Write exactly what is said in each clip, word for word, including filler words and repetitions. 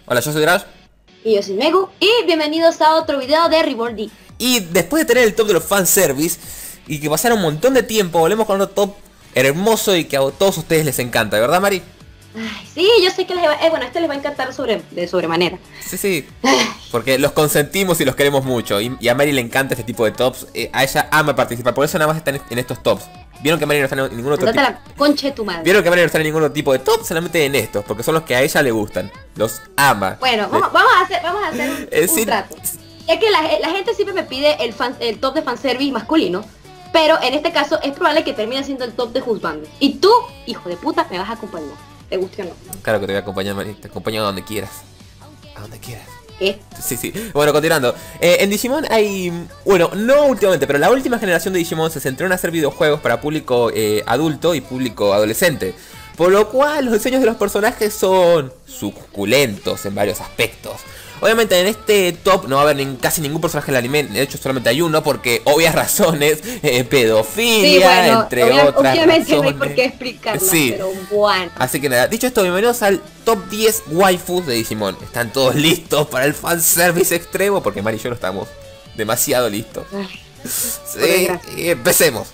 Hola, yo soy Drash. Y yo soy Megu. Y bienvenidos a otro video de Reborn D. Y después de tener el top de los fanservice y que pasara un montón de tiempo, volvemos con otro top hermoso y que a todos ustedes les encanta, ¿verdad, Mari? Ay, sí, yo sé que les va, eh, bueno, este les va a encantar sobre, de sobremanera. Sí, sí, porque los consentimos y los queremos mucho. Y, y a Mari le encanta este tipo de tops. eh, A ella ama participar, por eso nada más están en, en estos tops. Vieron que Mari no está en ningún otro tipo. la concha de tu madre. Vieron que Mari no está en ningún otro tipo de top, solamente en estos, porque son los que a ella le gustan. Los ama. Bueno, vamos, vamos a hacer, vamos a hacer un, Es un decir, trato. Ya que la, la gente siempre me pide el, fan, el top de fanservice masculino, pero en este caso es probable que termine siendo el top de juzgando. Y tú, hijo de puta, me vas a acompañar. ¿Te guste o no? Claro que te voy a acompañar, Mari. Te acompaño a donde quieras. A donde quieras. ¿Qué? Sí, sí. Bueno, continuando. Eh, en Digimon hay... Bueno, no últimamente, pero la última generación de Digimon se centró en hacer videojuegos para público eh, adulto y público adolescente. Por lo cual los diseños de los personajes son suculentos en varios aspectos. Obviamente en este top no va a haber ni, casi ningún personaje del anime. De hecho solamente hay uno porque obvias razones, eh, pedofilia, sí, bueno, entre obvia, otras obviamente razones. No hay por qué explicarlo, sí. Pero bueno. Así que nada, dicho esto, bienvenidos al top diez waifus de Digimon. ¿Están todos listos para el fanservice extremo? Porque Mari y yo no estamos demasiado listos. Ay, sí, y empecemos.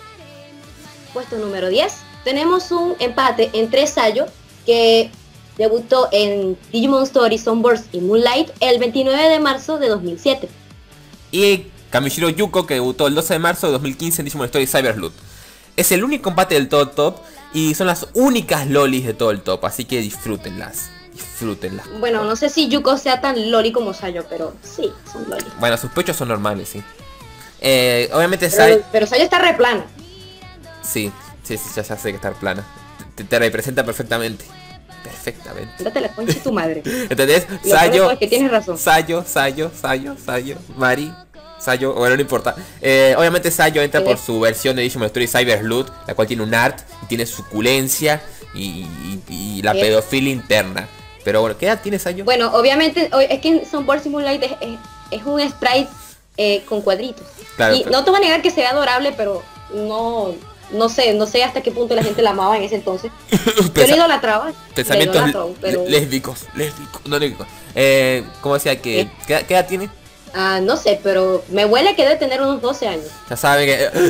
Puesto número diez. Tenemos un empate entre Sayo, que debutó en Digimon Story, Sunburst y Moonlight el veintinueve de marzo de dos mil siete. Y Kamishiro Yuko, que debutó el doce de marzo de dos mil quince en Digimon Story Cyberloot. Es el único empate del todo top y son las únicas lolis de todo el top, así que disfrútenlas. Disfrútenlas. Bueno, no sé si Yuko sea tan loli como Sayo, pero sí, son loli. Bueno, sus pechos son normales, sí. Eh, obviamente Pero, Sayo... pero Sayo está re plana. Sí, sí, sí, ya, ya sé que está plana. Te, te representa perfectamente. Perfectamente. Date la concha de tu madre. ¿Entendés? Lo Sayo, es que tienes razón. Sayo, Sayo, Sayo, Sayo, Mari, Sayo, bueno, no importa. Eh, obviamente Sayo entra por su versión de Digimon Story Cyberloot, la cual tiene un art, y tiene suculencia y, y, y la Bien. pedofilia interna. Pero bueno, ¿qué edad tiene Sayo? Bueno, obviamente, es que en Sunburst y Moonlight es, es, es un sprite eh, con cuadritos. Claro, y pero... no te voy a negar que se ve adorable, pero no... No sé, no sé hasta qué punto la gente la amaba en ese entonces. Yo le idolatraba. Pensamientos pero... lésbicos, lésbicos, no lésbicos. Eh, ¿Cómo decía que ¿Eh? ¿qué, ¿qué edad tiene? Ah, no sé, pero me huele que debe tener unos doce años. Ya saben que...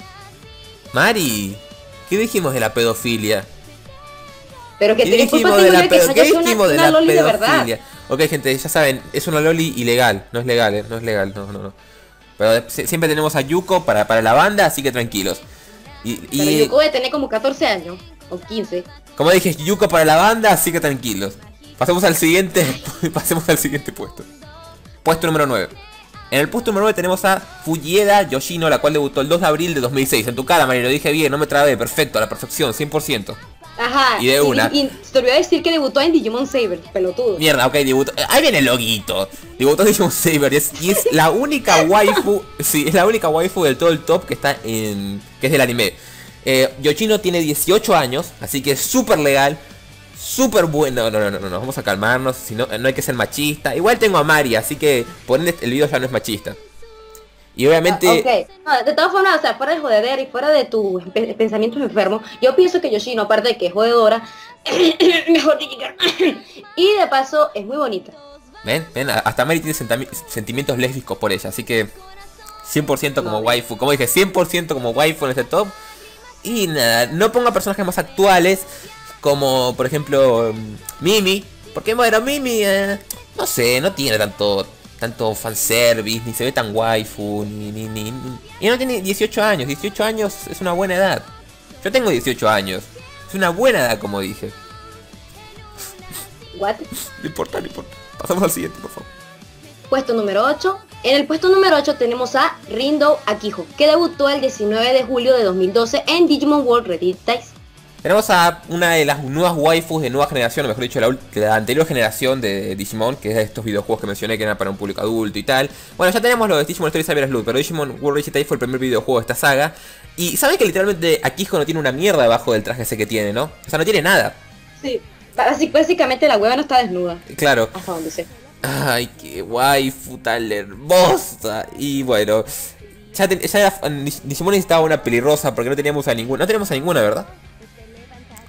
Mari, ¿qué dijimos de la pedofilia? Pero que ¿Qué tiene culpa dijimos de la, que pedo ¿qué una, dijimos de una la loli de verdad. pedofilia? Ok, gente, ya saben, es una loli ilegal, no es legal, eh, no es legal, no, no, no. Pero siempre tenemos a Yuko para, para la banda, así que tranquilos. Y, y Pero Yuko debe tener como catorce años, o quince. Como dije, Yuko para la banda, así que tranquilos. Pasemos al siguiente, pasemos al siguiente puesto. Puesto número nueve. En el puesto número nueve tenemos a Fujieda Yoshino, la cual debutó el dos de abril de dos mil seis. En tu cara, Mari, lo dije bien, no me trabé, perfecto, a la perfección, cien por ciento. Ajá. Y de una. Y, y te olvidé decir que debutó en Digimon Saber, pelotudo. Mierda, ok, debutó. Ahí viene el loguito. Debutó en Digimon Saber y es, y es la única waifu. Sí, es la única waifu del todo el top que está en. Que es del anime. Eh, Yoshino tiene dieciocho años, así que es súper legal. Súper bueno. No, no, no, no, no, vamos a calmarnos. Si no, no hay que ser machista. Igual tengo a Mari, así que por ende el video ya no es machista. Y obviamente... Ah, ok, no, de todas formas, o sea, fuera de joder y fuera de tus pe pensamientos enfermos, yo pienso que Yoshino, aparte de que es jodedora, mejor dicho, y de paso es muy bonita. Ven, ven, hasta Mari tiene sentimientos lésbicos por ella, así que cien por ciento como no, waifu, como dije, cien por ciento como waifu en este top. Y nada, no ponga personajes más actuales, como por ejemplo Mimi, porque bueno, Mimi, eh, no sé, no tiene tanto... tanto fanservice, ni se ve tan waifu, ni, ni, ni, ni... Y no tiene dieciocho años, dieciocho años es una buena edad. Yo tengo dieciocho años, es una buena edad como dije. What? No importa, no importa. Pasamos al siguiente, por favor. Puesto número ocho. En el puesto número ocho tenemos a Rindo Akiho, que debutó el diecinueve de julio de dos mil doce en Digimon World Reddit Dice. Tenemos a una de las nuevas waifus de nueva generación, o mejor dicho, la, la anterior generación de Digimon, que es de estos videojuegos que mencioné que eran para un público adulto y tal. Bueno, ya tenemos los de Digimon Story Cyberloot, pero Digimon World Digital fue el primer videojuego de esta saga. Y saben que literalmente Akiho no tiene una mierda debajo del traje ese que tiene, ¿no? O sea, no tiene nada. Sí, básicamente la hueva no está desnuda. Claro. Hasta donde sé. Ay, qué waifu tan hermosa. Y bueno, ya, te, ya era, Digimon necesitaba una pelirrosa porque no teníamos a ninguna. No tenemos a ninguna, ¿verdad?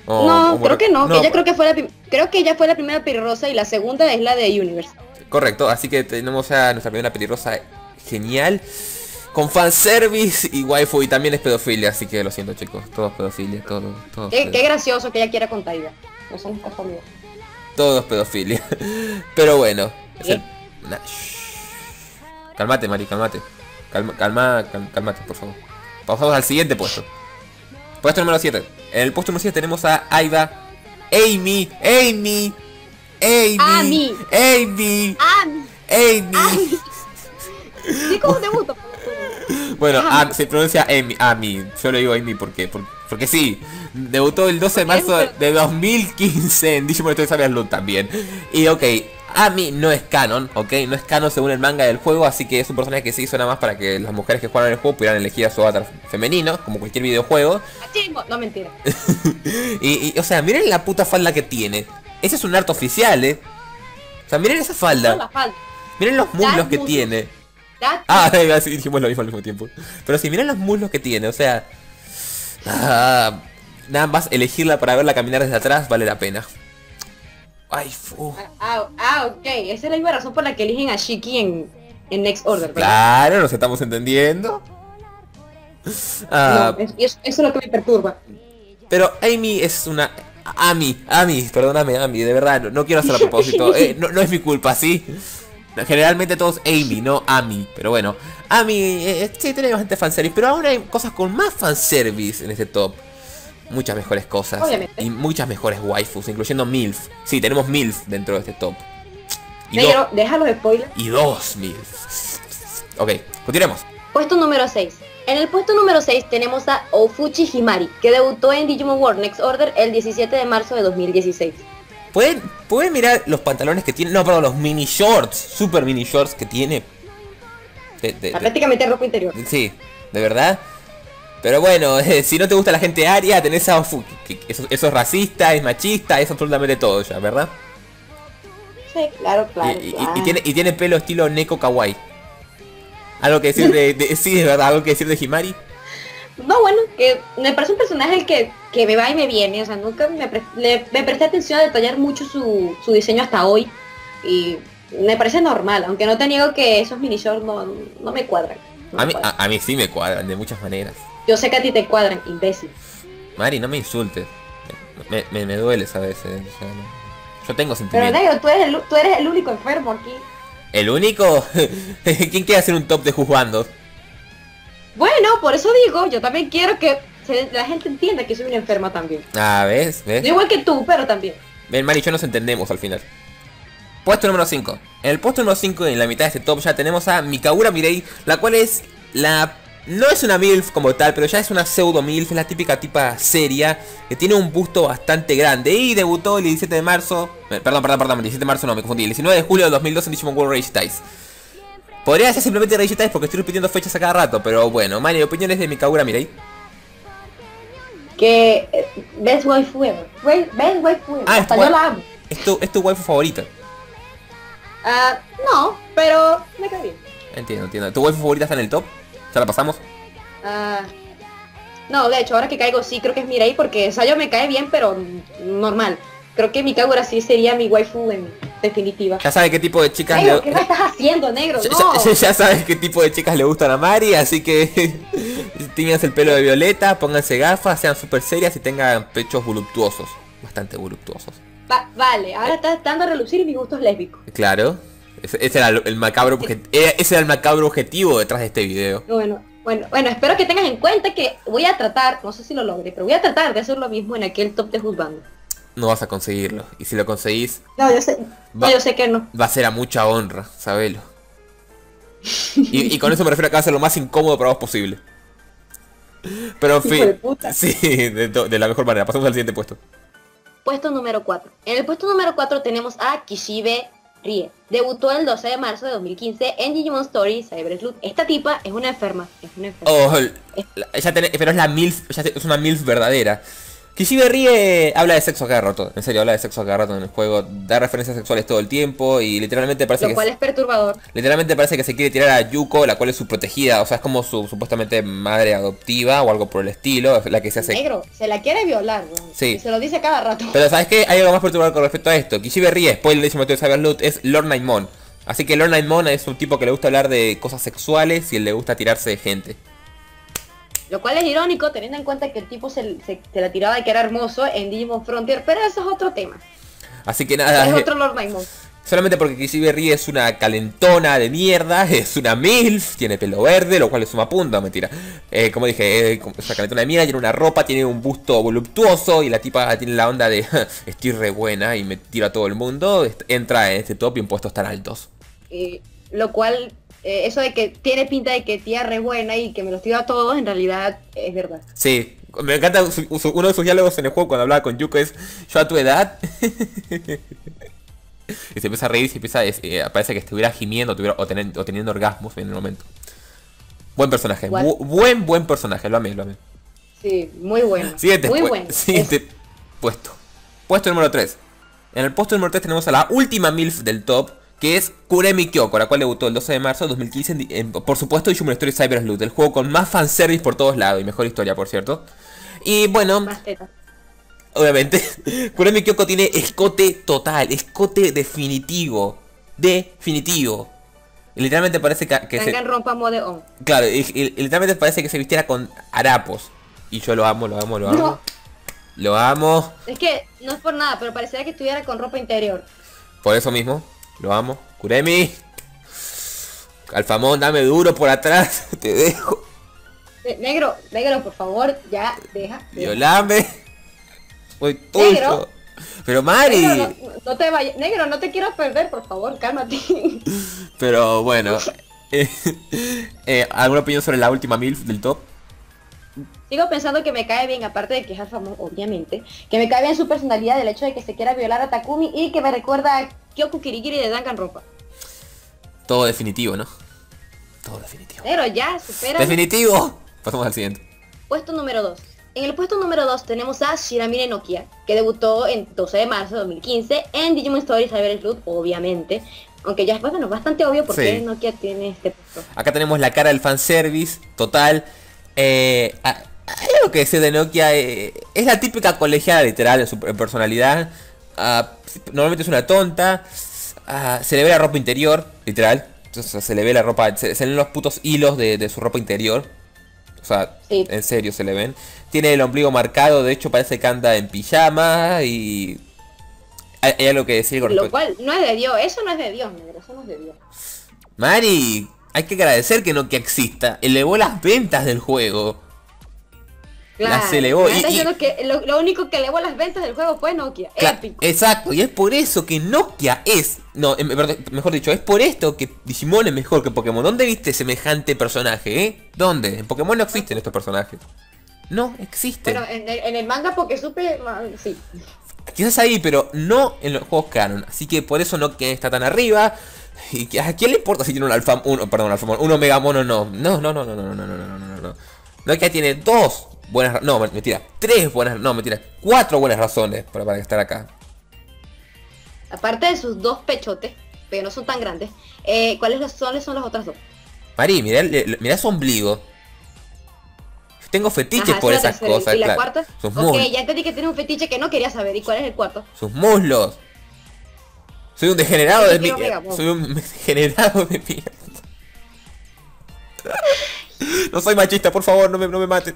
O- No, o creo que no, que ella pues, creo que fue la prim- creo que ella fue la primera pelirrosa y la segunda es la de Universe. correcto, así que tenemos a nuestra primera pelirrosa genial. Con fanservice y waifu y también es pedofilia, así que lo siento chicos, todo es pedofilia, todo, todo, es Qué, pedo- qué gracioso que ella quiera con Taiga. No son casualidad. todo es pedofilia. Pero bueno, es ¿Qué? el- nah, shh. Calmate Mari, calmate. Calma, calma, cal- calmate por favor. Pasamos al siguiente puesto. Puesto número siete. En el puesto número siete tenemos a Aiba, Amy, Amy, Amy, Amy. Amy, ¡Ami! Amy. ¡Ami! ¿Sí cómo debuta? Bueno, Amy. Am- se pronuncia Amy, Amy. Yo le digo Amy porque, por- porque sí. Debutó el doce de Porque es marzo un- de dos mil quince en Digimon Story Saga Loot también. Y ok, Amy no es canon, ok, no es canon según el manga del juego, así que es un personaje que se hizo nada más para que las mujeres que jugaron el juego pudieran elegir a su avatar femenino, como cualquier videojuego. Machismo. No, mentira. y, y, o sea, miren la puta falda que tiene. Ese es un arte oficial, eh. O sea, miren esa No falda. la falta. Miren los muslos Las que muslos. tiene. Ya- Ah, sí, dijimos lo mismo al mismo tiempo. Pero si miren los muslos que tiene, o sea... ah, nada más elegirla para verla caminar desde atrás vale la pena. Ay, fu. Ah, ah, ok. Esa es la misma razón por la que eligen a Shiki en, en Next Order, ¿verdad? Claro, nos estamos entendiendo. Ah, No, es- eso, eso es lo que me perturba. pero Amy es una... Amy, Amy, perdóname Amy, de verdad, no, no quiero hacerlo a propósito. Eh, no, no es mi culpa, ¿sí? Generalmente todos Amy, no Amy. Pero bueno, Amy eh, eh, sí tiene bastante fanservice, pero aún hay cosas con más fanservice en este top. Muchas mejores cosas. Obviamente. Y muchas mejores waifus, incluyendo MILF. Sí, tenemos MILF dentro de este top. Y, do- Pero, déjalo de spoiler. y dos MILF. Ok, continuemos. Puesto número seis. En el puesto número seis tenemos a Ofuchi Himari, que debutó en Digimon World Next Order el diecisiete de marzo de dos mil dieciséis. ¿Pueden, ¿Pueden mirar los pantalones que tiene? No, perdón, los mini shorts. Super mini shorts que tiene. De- de- de- Prácticamente ropa interior. Sí, de verdad. Pero bueno, eh, si no te gusta la gente aria, tenés a Ofu, que, que eso, eso es racista, es machista, es absolutamente todo ya, ¿verdad? Sí, claro, claro. y, y- claro. y tiene, y tiene pelo estilo Neko Kawaii. Algo que decir de, de- sí, de verdad, algo que decir de Himari. No, bueno, que me parece un personaje que, que me va y me viene. O sea, nunca me, pre- le- me presté atención a detallar mucho su, su diseño hasta hoy. Y me parece normal, aunque no te niego que esos mini shorts no, no me cuadran. no me A mí, cuadran. a, a mí sí me cuadran de muchas maneras. Yo sé que a ti te cuadran, imbécil. Mari, no me insultes. Me, me, me duele a veces. o sea, no- Yo tengo Pero sentimientos. negro, tú eres, el, tú eres el único enfermo aquí. ¿El único? ¿Quién quiere hacer un top de juzgando? Bueno, por eso digo, yo también quiero que se- la gente entienda que soy una enferma también. Ah, ¿ves? ¿Ves? No igual que tú, pero también. Ven, Mari y yo nos entendemos al final. Puesto número cinco. En el puesto número cinco, en la mitad de este top, ya tenemos a Mikagura Mirei, la cual es la... No es una MILF como tal, pero ya es una pseudo MILF, es la típica tipa seria, que tiene un busto bastante grande. Y debutó el diecisiete de marzo... eh, Perdón, perdón, perdón, el diecisiete de marzo no, me confundí. El diecinueve de julio de dos mil doce en Digimon World Rage Dice. Podría ser simplemente Rage Dice porque estoy repitiendo fechas a cada rato, pero bueno. Mari, opiniones de Mikagura Mirei. Que eh, best waifu ever. Wait, Best waifu ever. Ah, Hasta es yo wa- la amo. Es tu, es tu waifu favorita. Ah, no, pero me cae bien. Entiendo, entiendo. ¿Tu waifu favorita está en el top? ¿Ya la pasamos? Ah, no, de hecho, ahora que caigo sí creo que es Mirei porque Sayo me cae bien, pero normal. Creo que Mikagura sí sería mi waifu en definitiva. Ya sabes qué tipo de chicas Negro, le... ¿qué me estás haciendo, negro? Ya, No. ya- ya sabes qué tipo de chicas le gustan a Mari, así que tíñanse el pelo de violeta, pónganse gafas, sean súper serias y tengan pechos voluptuosos, bastante voluptuosos. Va- vale, ahora estás dando a relucir mis gustos lésbicos. Claro, ese, ese era el, el macabro obje- era- ese era el macabro objetivo detrás de este video. Bueno, bueno, bueno, espero que tengas en cuenta que voy a tratar, no sé si lo logre, pero voy a tratar de hacer lo mismo en aquel top de juzgando. No vas a conseguirlo, y si lo conseguís, No, yo sé, no, Va- yo sé que no. va a ser a mucha honra, sabelo. Y, y con eso me refiero a que va a ser lo más incómodo para vos posible. Pero en Hijo fin, de puta. sí, de, to- de la mejor manera. Pasamos al siguiente puesto. Puesto número cuatro. En el puesto número cuatro tenemos a Kishibe Rie. Debutó el doce de marzo de dos mil quince en Digimon Story Cyber Sleuth. Esta tipa es una enferma, es una enferma. Oh, la- ya tenés- pero es la MILF, ya te- es una MILF verdadera. Kishibe Rie habla de sexo cada rato, en serio, habla de sexo cada rato en el juego, da referencias sexuales todo el tiempo y literalmente parece Lo que... cual es perturbador. Literalmente parece que se quiere tirar a Yuko, la cual es su protegida, o sea, es como su supuestamente madre adoptiva o algo por el estilo, la que se hace... Negro, se la quiere violar, ¿no? Sí. Y se lo dice cada rato. Pero ¿sabes qué? Hay algo más perturbador con respecto a esto. Kishibe Rie, spoiler de Metal Cyberloot, es Lord Nightmon. Así que Lord Nightmon es un tipo que le gusta hablar de cosas sexuales y él le gusta tirarse de gente. Lo cual es irónico teniendo en cuenta que el tipo se, se, se la tiraba de que era hermoso en Digimon Frontier, pero eso es otro tema. Así que nada, Es eh, otro Lord Nightmon. solamente porque Kishibe Rie es una calentona de mierda, es una MILF, tiene pelo verde, lo cual es una punta, mentira. Eh, como dije, eh, es una calentona de mierda, tiene una ropa, tiene un busto voluptuoso y la tipa tiene la onda de estoy re buena y me tiro a todo el mundo, entra en este top y en puestos tan altos. Y lo cual, eh, eso de que tiene pinta de que tía re buena y que me los tiro a todos, en realidad es verdad. Sí, me encanta su- su- uno de sus diálogos en el juego cuando hablaba con Yuko es yo a tu edad. Y se empieza a reír y se empieza, es, eh, parece que estuviera gimiendo tuviera, o, tenen- o teniendo orgasmos en el momento. Buen personaje, Igual. bu- buen buen personaje, lo amé, lo amé. Sí, muy bueno. Siguiente, muy pu- bueno. siguiente puesto. Puesto número tres. En el puesto número tres tenemos a la última MILF del top, que es Kuremi Kyoko, la cual debutó el doce de marzo de dos mil quince en, en- por supuesto, Digimon Story Cyber Sleuth, el juego con más fanservice por todos lados y mejor historia, por cierto. Y bueno, Más tetas. obviamente, Kuremi Kyoko tiene escote total, escote definitivo, definitivo. Y literalmente parece que, que se... Dangan rompa mode on. Claro, y, y- y literalmente parece que se vistiera con harapos. Y yo lo amo, lo amo, lo amo. No. Lo amo. Es que no es por nada, pero parecería que estuviera con ropa interior. Por eso mismo, lo amo. Kuremi. Alfamón, dame duro por atrás. Te dejo. Eh, negro, negro, por favor, ya, deja. deja. Violame. Soy Negro. tuyo. Pero Mari. Negro, no, no te vayas. Negro, no te quiero perder, por favor, cálmate. Pero bueno. eh, eh, ¿Alguna opinión sobre la última MILF del top? Sigo pensando que me cae bien, aparte de que es Alfamón, obviamente, que me cae bien su personalidad, del hecho de que se quiera violar a Takumi y que me recuerda a Kyoku Kirigiri de Danganronpa. Todo definitivo, ¿no? Todo definitivo. Pero ya, supera. ¡Definitivo! Pasamos al siguiente. Puesto número dos. En el puesto número dos tenemos a Shiramine Nokia, que debutó en doce de marzo de dos mil quince en Digimon Story Cyber Sleuth, obviamente. Aunque ya es bueno, bastante obvio porque Sí. Nokia tiene este puesto. Acá tenemos la cara del fanservice total. Eh, a- hay algo que decir de Nokia. eh, es la típica colegiada literal en su en personalidad. Ah, normalmente es una tonta. Ah, se le ve la ropa interior, literal. O sea, se le ve la ropa. Se, se ven los putos hilos de, de su ropa interior. O sea, Sí. en serio se le ven. Tiene el ombligo marcado. De hecho, parece que anda en pijama. Y hay, hay algo que decir con Lo respecto. cual no es de Dios, eso no es de Dios, negro, eso no es de Dios. Mari, hay que agradecer que Nokia exista. Elevó las ventas del juego. Las elevó. me Y- está y- diciendo que lo, lo único que elevó las ventas del juego fue Nokia. Cla- Épico. Exacto, y es por eso que Nokia es... No, em, perdón, mejor dicho, es por esto que Digimon es mejor que Pokémon. ¿Dónde viste semejante personaje, eh? ¿Dónde? En Pokémon no existen estos personajes. No existen. Bueno, en el, en el manga porque supe, ma- sí. Quizás ahí, pero no en los juegos canon. Así que por eso Nokia está tan arriba. ¿Y que- a quién le importa si tiene un Alpha... Uno, perdón, un Alphamon, un Omegamon o no? No, no, no, no, no, no, no, no, no, no, no, no. Nokia tiene dos buenas... ra- No, mentira. Tres buenas... No, mentira. Cuatro buenas razones para, para estar acá. Aparte de sus dos pechotes, pero no son tan grandes, eh, ¿cuáles las- son, son las otras dos? Mari, mirá, el- mirá su ombligo. Tengo fetiches Ajá, por esa es la esas tercera. cosas, ¿Y la claro. cuarta? Sus, Ok, mus- ya entendí que tiene un fetiche que no quería saber. ¿Y cuál es el cuarto? sus muslos. Soy un degenerado Yo de quiero mierda. Megamon. Soy un degenerado de mierda. No soy machista, por favor, no me, no me maten.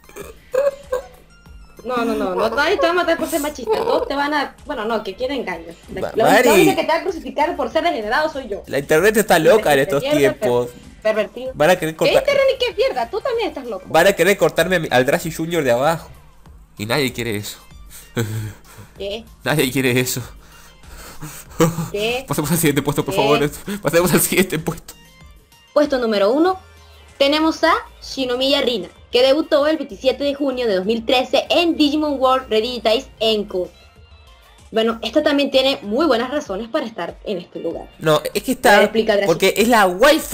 No, no, no, no, nadie te va a matar por ser machista. Todos te van a... Bueno, no, que quieren engaños. La, Ma- la Mari. única que te va a crucificar por ser degenerado soy yo. La internet está loca en estos Mierda, tiempos. per- Pervertido. Van a querer ¿Qué cortar. internet ni qué mierda? Tú también estás loco. Van a querer cortarme a mi- al Drashi Junior de abajo. Y nadie quiere eso. ¿Qué? Nadie quiere eso. ¿Qué? Pasemos al siguiente puesto, por ¿Qué? favor. Pasemos al siguiente puesto. Puesto número uno, tenemos a Shinomiya Rina, que debutó el veintisiete de junio de dos mil trece en Digimon World Redigitize Encode. Bueno, esta también tiene muy buenas razones para estar en este lugar. No, es que A ver, está... explica, Drashi. Porque es la waifu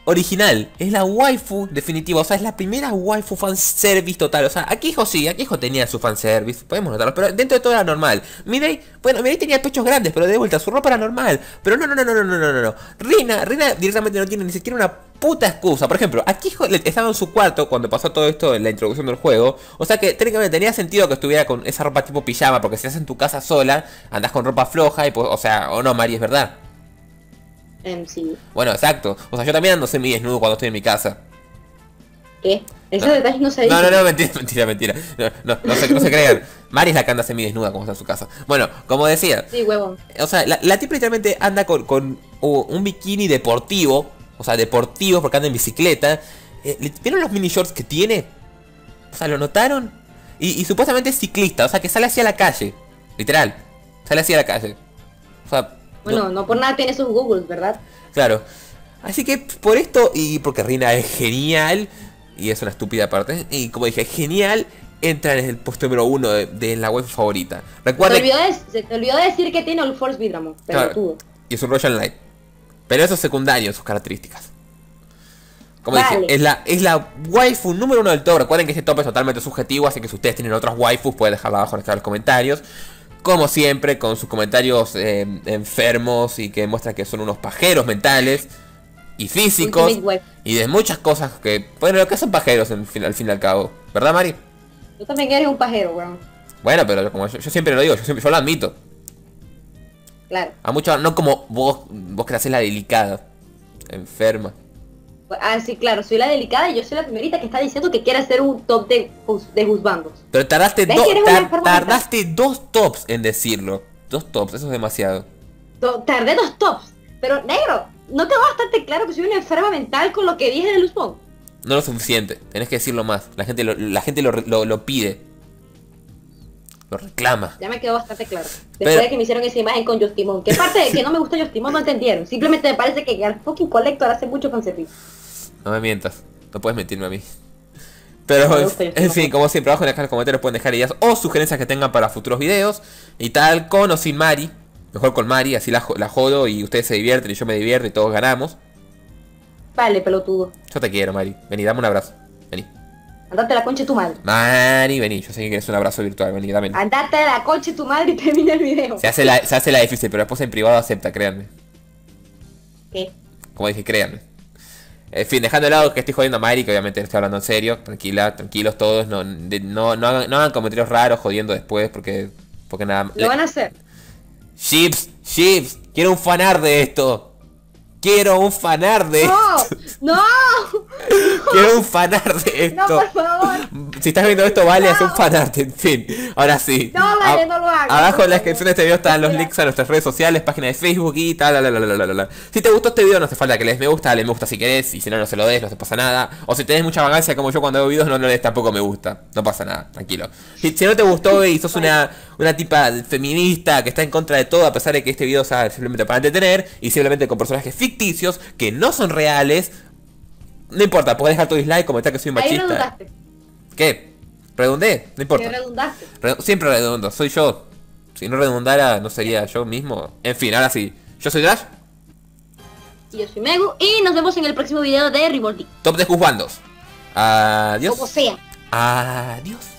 original, es la waifu definitiva, o sea, es la primera waifu fanservice total, o sea, Akiho sí, Akiho tenía su fanservice, podemos notarlo, pero dentro de todo era normal. Mirei, bueno, Mirei tenía pechos grandes, pero de vuelta, su ropa era normal, pero no, no, no, no, no, no, no, no, no. Rina, Rina directamente no tiene ni siquiera una puta excusa. Por ejemplo, Akiho estaba en su cuarto cuando pasó todo esto en la introducción del juego, o sea que técnicamente tenía sentido que estuviera con esa ropa tipo pijama, porque si estás en tu casa sola, andás con ropa floja y pues, o sea, o no, Mari, es verdad. Um, sí. Bueno, exacto. O sea, yo también ando semidesnudo cuando estoy en mi casa. ¿Qué? Esos No. detalles no se dicen. No, no, no, mentira, mentira, mentira. No, no, no se, no se crean. Mari es la que anda semidesnuda como está en su casa. Bueno, como decía. Sí, huevón. O sea, la, la tipa literalmente anda con, con uh, un bikini deportivo. O sea, deportivo porque anda en bicicleta. Eh, ¿Vieron los mini shorts que tiene? O sea, ¿lo notaron? Y, y supuestamente es ciclista, o sea, que sale hacia la calle. Literal. Sale hacia la calle. O sea... Bueno, no, no por nada tiene sus Googles, ¿verdad? Claro. Así que por esto, y porque Rina es genial, y es una estúpida parte, y como dije, es genial, entra en el puesto número uno de, de la web favorita. Recuerda... Se te olvidó de, se te olvidó de decir que tiene All Force Vidramon, pero claro, tuvo. y es un Royal Knight. Pero eso es secundario en sus características. Como Vale. dije, es la, es la waifu número uno del top. Recuerden que este top es totalmente subjetivo, así que si ustedes tienen otras waifus pueden dejarla abajo en los comentarios. Como siempre, con sus comentarios eh, enfermos y que muestran que son unos pajeros mentales y físicos. Y de muchas cosas que, bueno, lo que son pajeros en fin, al fin y al cabo. ¿Verdad, Mari? Tú también eres un pajero, weón. Bueno, pero como yo, yo siempre lo digo, yo, siempre, yo lo admito. Claro. A muchos, no como vos, vos que haces la delicada, enferma. Ah, sí, claro, soy la delicada y yo soy la primerita que está diciendo que quiere hacer un top de, de juzbandos. Pero tardaste, ¿Ves do, que eres una tar, enferma tardaste dos tops en decirlo. Dos tops, eso es demasiado. To- Tardé dos tops, pero negro, ¿no quedó bastante claro que soy una enferma mental con lo que dije de Luzbon? No lo suficiente, tenés que decirlo más. La gente lo, la gente lo, lo, lo pide. Lo reclama. Ya me quedó bastante claro. Después Pero- de que me hicieron esa imagen con Justimon. ¿Qué parte de que no me gusta Justimon no entendieron? Simplemente me parece que al fucking Collector hace mucho fanservice. No me mientas, no puedes mentirme a mí. Pero, No me en, gusta, yo en estoy fin, como siempre, abajo en la caja de comentarios pueden dejar ideas o sugerencias que tengan para futuros videos. Y tal, con o sin Mari. Mejor con Mari, así la, jo- la jodo y ustedes se divierten y yo me divierto y todos ganamos. Vale, pelotudo. Yo te quiero, Mari. Vení, dame un abrazo. Vení. Andate a la concha de tu madre. Mari, vení. Yo sé que quieres un abrazo virtual. Vení, dame. Andate a la concha de tu madre y termina el video. Se hace la, se hace la difícil, pero después en privado acepta, créanme. ¿Qué? Como dije, créanme. En fin, dejando de lado que estoy jodiendo a Mari, que obviamente estoy hablando en serio. Tranquila, tranquilos todos. No, de- no, no, hagan, no hagan comentarios raros jodiendo después, porque... Porque nada... Lo van a hacer. Chips, Chips, quiero un fanar de esto. Quiero un fanar de ¡No! esto. ¡No! Quiero un fanar de ¡No, esto. por favor! Si estás viendo esto, vale, No. haz un fanart. En fin, ahora sí. No, vale, A- no lo hagas. Abajo en la por descripción favor. de este video están los Espera. links a nuestras redes sociales, página de Facebook y tal, la, la, la, la, la, la. Si te gustó este video no hace falta que le des me gusta, dale me gusta si querés, y si no, no se lo des, no te pasa nada. O si tenés mucha vagancia como yo cuando hago videos, no le des tampoco me gusta, no pasa nada, tranquilo. Si, si no te gustó y sos una, una tipa feminista que está en contra de todo, a pesar de que este video sea simplemente para entretener, y simplemente con personajes ficticios que no son reales, no importa, podés dejar tu dislike, comentar que soy un Ahí machista. redundaste. ¿Qué? ¿Redundé? No Que importa. redundaste. Re- Siempre redondo, soy yo. Si no redundara, no sería yo mismo. En fin, ahora sí. Yo soy Dash, Y yo soy Megu. Y nos vemos en el próximo video de Revolting. top de juzgandos. Adiós. Como sea. Adiós.